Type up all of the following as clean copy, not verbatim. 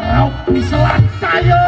Robi Selat saya.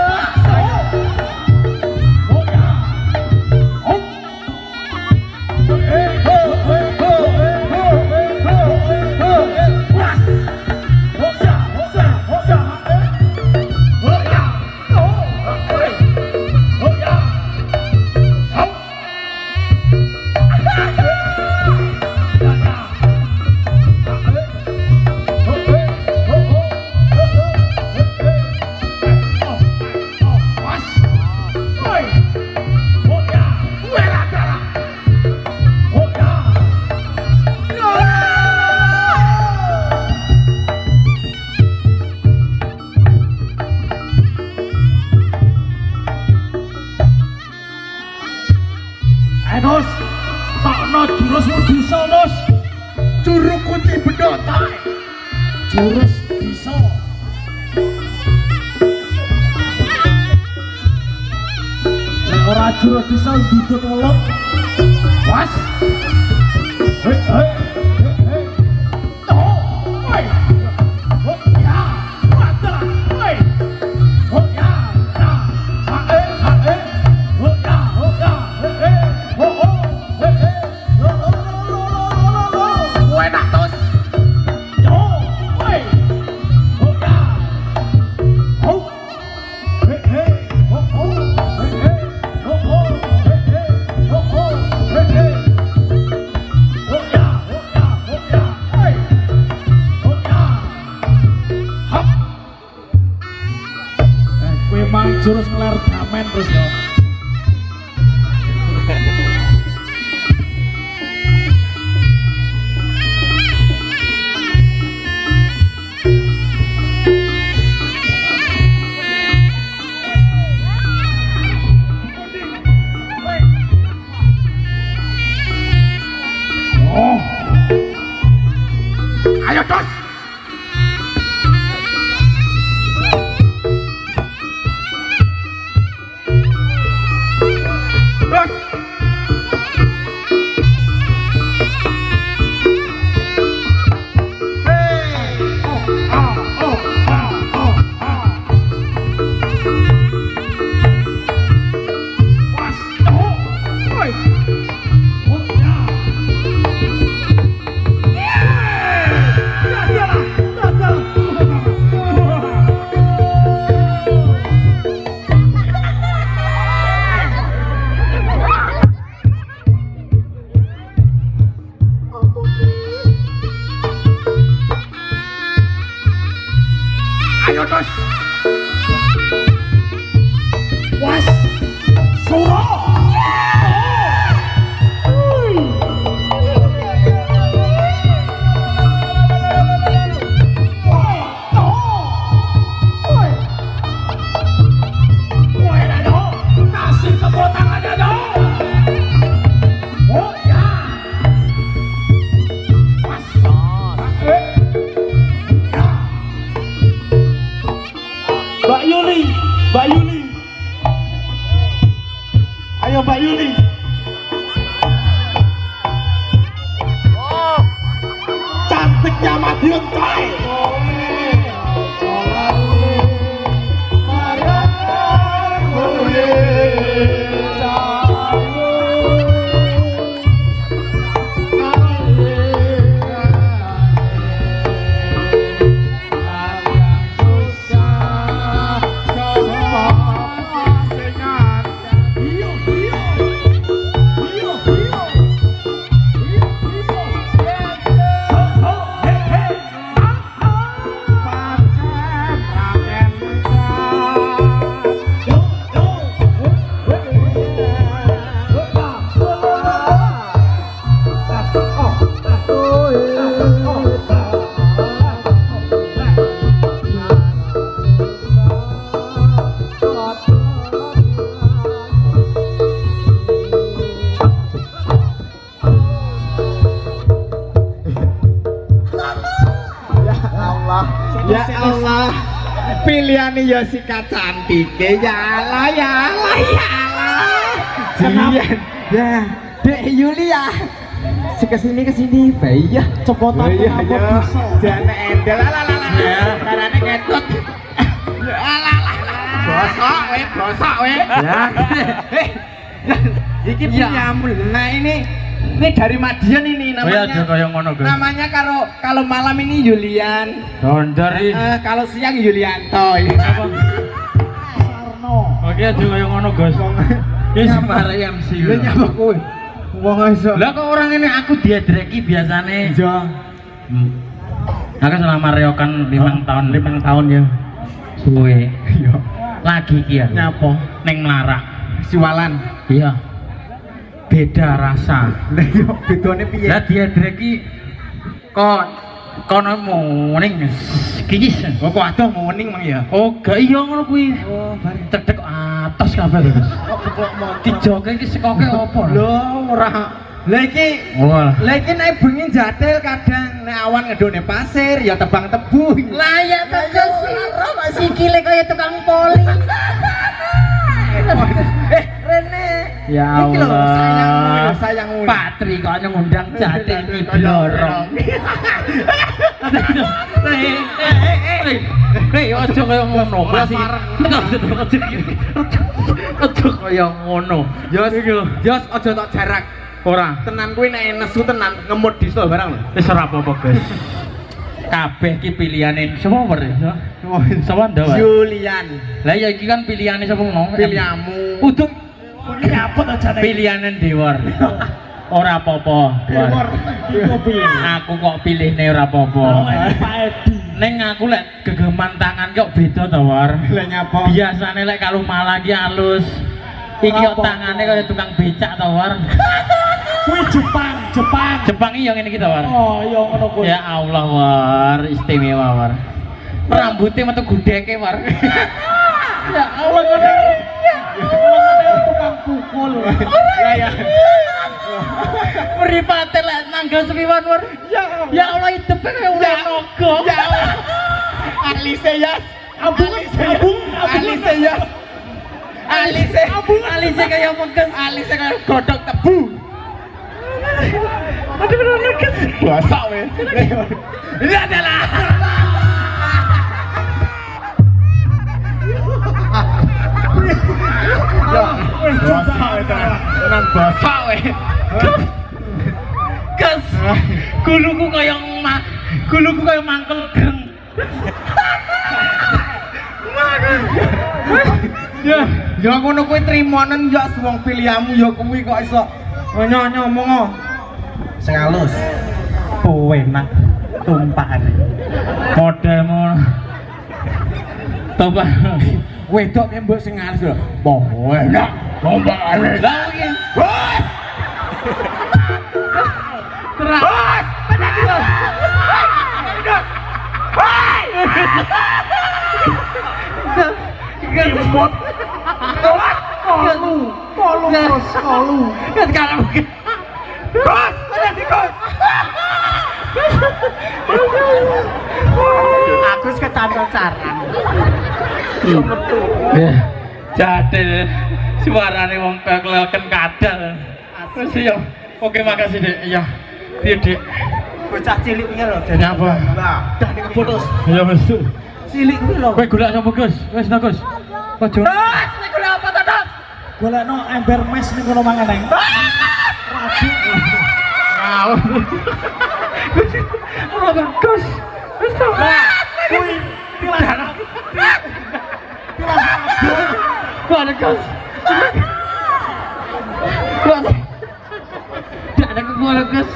Nos, takno jurusmu bisa Nos. Juru kunci bedota. Jurus bisa. Nek ora jurus bisa didut olok. Was. Hei hei. Jurus ngelar gamen terus ya. Oh. Ayo Dos. Ayo Dos. Was. Suro. Kasih kebotan aja dong. Oh ya. Was. Mbak Yuli, Mbak Yuli. Ayo Mbak Yuli. Oh. Cantiknya Madiun coy. Ya Allah, pilihannya Yosika cantik ya Allah, ya Allah, ya Allah. Kenapa? Ya, Dek Yulia. Kesini bayi ya. Copotan kenapa bisa? Jangan endel, karena ngetut. Bosok we. Ya. Iki punya nah ini dari Madiun ini namanya. Kaya ngono, Gus. Namanya kalau malam ini Julian. Dari Kalau siang Yulianto. Sarno. Oke aja kaya ngono, Gus. Wis mari MC. Lha nyapa kowe? Wong iso. Lah kok orang ini aku diadreki biasane. Iya. Aku selama reokan 5 tahun ya. Suwe. Iya. Lagi ki ya. Nyapa? Ning Melarak. Siwalan. Iya. Beda rasa. Lah iya bedone piye? Lah diadreki kok kono muning kikis. Kok adoh muning mang ya. Oh, gak iya ngono kuwi. Oh, bare Cedek atas kabeh lho, Gus. kok mau Dijoke iki sekoke opo lho? lho ora. Lah iki nek bengi jatil kadang nek awan ngedone pasir ya tebang tebu. Lah ya terus kok sikile kaya tukang poli. Rene. Ya Iki lho Allah. sayangmu. Patri kok ngundang jatil iki blorong. Hei, ojo kaya ngono, masih. Ojo kaya ngono. Jos aja tak jarak. Ora. Tenan kuwi nek nesu tenan ngemut diso barang lho. Wis ora apa-apa, Gus. Kabeh ki pilihane sapa wer ya? Sapa ndawa? Julian. Lah ya iki kan pilihane sapa mau? Pilihmu. Uduk Ini apa to jane? pilihane Dewar. Ora apa-apa. Dewar. Aku kok pilihne ora apa-apa. Pak Edi. Ning aku lek gegeman tangan kok beda to, War. Lah nyapa? Biasane lek kalau malah ki halus. Iki kok tangane kaya tukang becak to, War. Kuwi Jepang. Jepang iki yo ngene iki to, War. Oh, ya ngono kuwi. Ya Allah, War, istimewa, War. Rambutnya metu gudeke, War. Ya Allah, ngono. Tukang pukul. Ya. Mripate lek nangga sepiwan, War. Ya Allah, hidupe kaya ulah naga. Ya Allah. Alise ya. Abung. Alise ya. Alise kaya mengkes. Alise kaya godhog tebu. Aduh, bener kes. Basah we. Ini adalah basah we tenan basah we. Kes. Guluku kaya mangkel greng. Ya ngono kuwi trimonen ya wong pilihanmu ya kuwi kok iso ngomong. Sing halus. Enak tumpakane. Modelmu tobat Wedok ki mbok sing halus lho. Enak tumpakane. lah iki. Terang. Gembot. Kolu. Sekarang mungkin. Kos, ada di kos. Agus kecantol sarang. Jatil suarane wong kelelken kadal. Terus yo. Oke, makasih, Dek. Iya. Piye, Dek? Bocah cilik iki lho. Nyapa? Dah dikeputus. Ya wis. Cilik kuwi lho. Kowe golek sapa, Gus? Wis no, Gus. Ojo. Nek golek apa to, Dok? Golekno ember mes ning kono mangan ae. Ngawur. Ora Gus. Wis to. Kuwi pilah. Kuwi Gus. Kuwi. Ada kuwi Gus.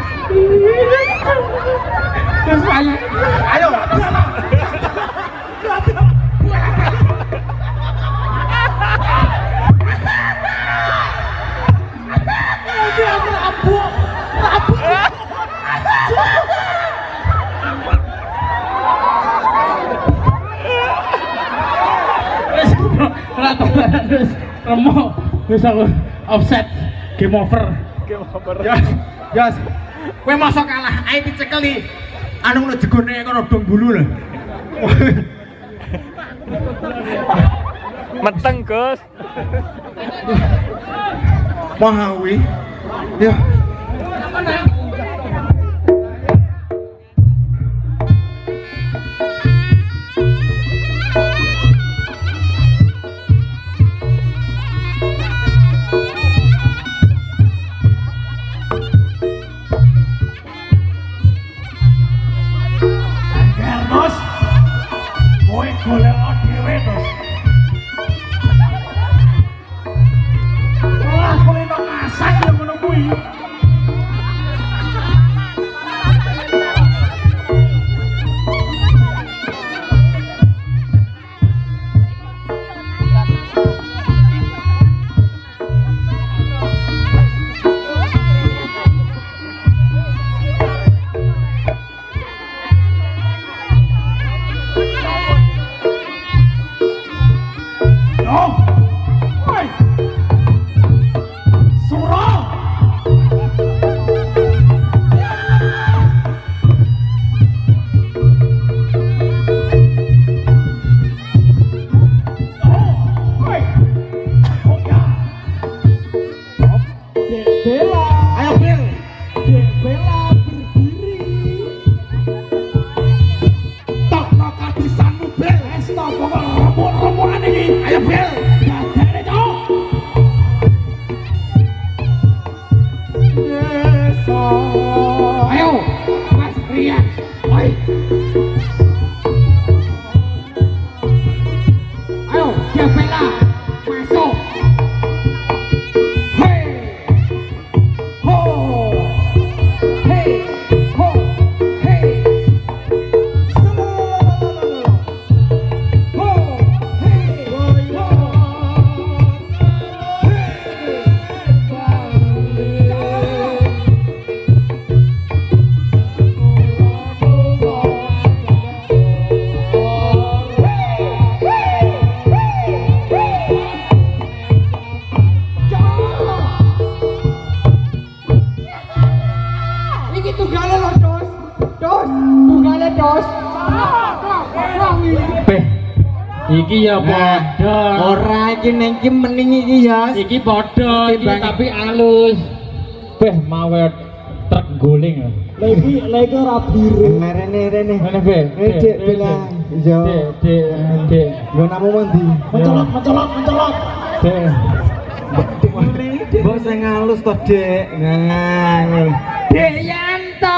Gus ayo. Terus remuk wis aku offset game over. Yos. Kowe mosok kalah, ae dicekeli. Anu ngono jegone kono dong bulu lho. Meteng, Gus. Mahawi. Ya. Kowe golek dhewe to. Wah, kowe kok masak ya ngono kuwi. Iki ya padha. Ora iki ning iki mending iki ya. Iki padha iki tapi alus. Beh mawe truk guling. Lagi ora biru. Rene. Ngene be. Dek bilang. Iya. Dek. Nggo namu mandi. Mencolot. Dek. Mbok sing halus to, Dek. Nah. Dek Yanto.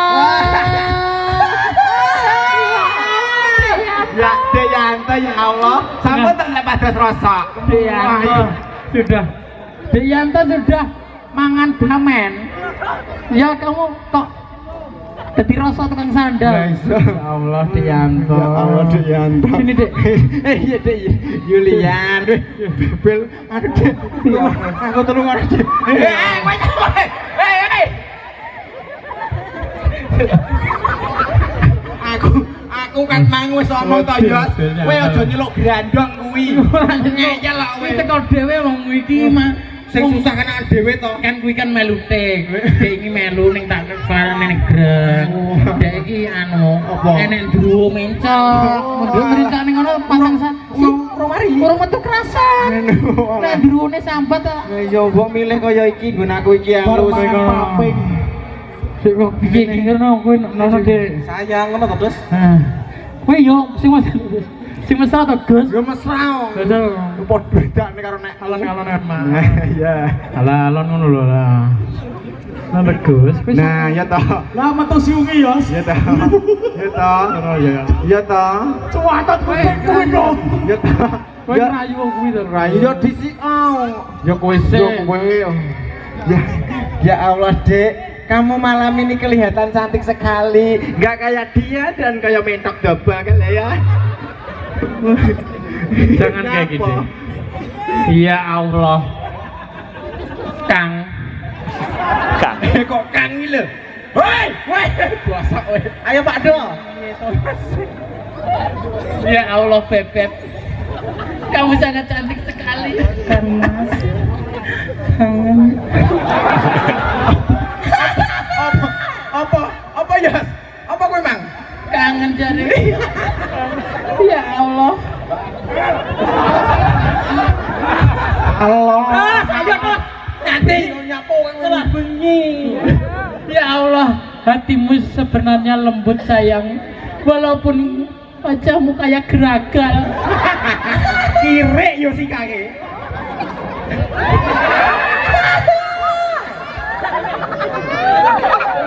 Ya, Dek Yanto ya Allah. Sampun tak lepas rasa. Dek Yanto. Sudah. Dek Yanto sudah mangan damen. Ya kamu kok dadi rasa tukang sandal. Ya Allah, Dek Yanto. Ya Allah, Dek Yanto. Sini, Dek. Iya, Dek. Yulian. Bebel. Aduh, Dek. Aku tulung ora, Dek. Aku kan mangu sono to, Yos. Kowe aja nyeluk grandong kuwi. Ngeyel kok kowe. Teko dhewe wong iki mah Sing susah kan dhewe to. kan kuwi kan melu tek. Dek iki melu ning tak barane ning greng. Dek iki anu enek duwo mencok. Mundur mencok ning ngono pasang Urung mari. urung metu kerasan. Nek duwone sambat ta. Ya mbok milih kaya iki nggon aku iki halus paping. Sik kok iki ngono kuwi nono Dek. sayang ngono to, Dos. Kuwi yo sing mesra to, Gus. Yo mesra. Betul. Padha bedane karo nek Alon-alon kan mah. Iya. Alon ngono lho lah. Nah, Gus. Nah, ya toh. Lah metu siungi, Yos. Ya toh. Ya toh. Oh ya. Ya toh. Cuatat kuwi dong. Ya toh. Kowe rayu wong kuwi to. Rayu yo disi Ya kowe sik. Yo kowe. Ya. Ya Allah, Dek. Kamu malam ini kelihatan cantik sekali. Nggak kayak dia dan kayak mentok double kan ya. Jangan kayak gitu. Ya Allah. Kang. Kok Kang iki lho. Woi, puasa woi. Ayo Pak Do. Ya Allah, Bebek. Kamu sangat cantik sekali. Mas. Kangen. Apa ya? Apa kowe mang? Kangen jare. Ya Allah. Allah. Ayo kok. Nanti nyapu kowe bengi. Ya Allah, hatimu sebenarnya lembut sayang. Walaupun wajahmu kayak geragal. Kirek yo sikake.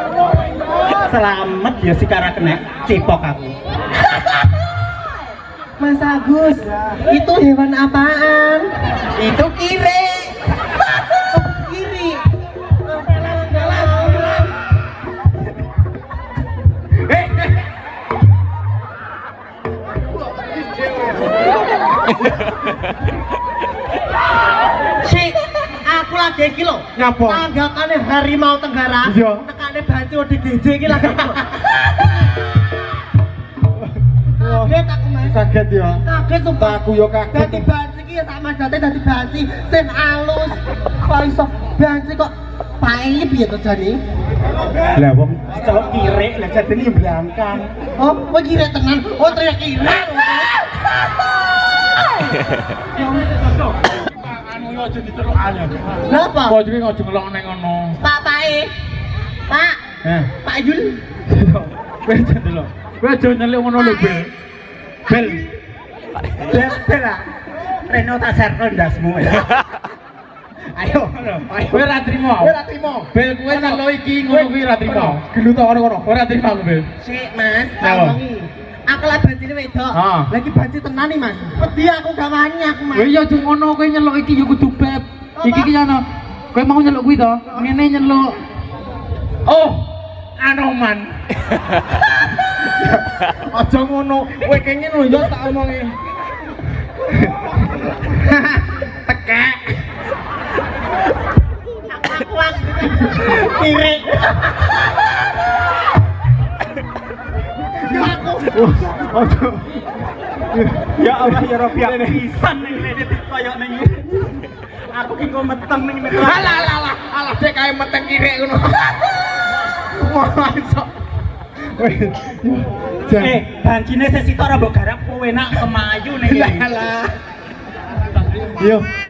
Selamat ya si kara kena cipok aku. Mas Agus, itu hewan apaan? Itu kire. Kiri. Si, aku lagi iki lho. Ngapa? Tanggapane harimau tenggara. Iya. Tekane banci ODGJ iki lagi. Kaget aku Mas. Kaget ya. Kaget sumpah. Aku yo kaget. Dadi banci iki ya sama jate dadi banci sing alus. Kok iso banci kok pae piye to jane? Lah wong celok kire lah jadine yo blangkang. Oh, kok kira tenan? Oh, teriak kira. Anu yo aja diteruk aja. Napa? Kok iki ojo ngelok nang ngono. Pak Pae. Pak. Heh. Pak Yul. Kowe aja delok. Kowe aja nyeluk ngono lho, Bel. Bel. Bel lah. Reno tak serno ndasmu. Ayo, ayo. Kowe ra trimo. Kowe ra trimo. Bel kowe nyeluk iki ngono kuwi ra trimo. Gelut ora kono. Ora trimo aku, Bel. Sik, Mas. Apa? Tangi. Aku lah bancine wedok. Ah. Lagi banci tenan nih, Mas. Wedi aku gak wani aku, Mas. Kowe ya aja ngono, kowe nyeluk iki ya kudu beb. Iki ki ono. Kowe mau nyeluk kuwi to? Ngene nyeluk. Oh, Anoman. Aja ngono. Kowe kenging lho yo tak omongi. Tekek. Aku kiri. Aja. Ya Allah ya Rabbi pisan ning rene koyo ning. Aku ki kok meteng ning meteng. Alah dek kae meteng kiri ngono. Mosok. Bancine sesito ora mbok garap kowe nak kemayu ning. Lah. Yo.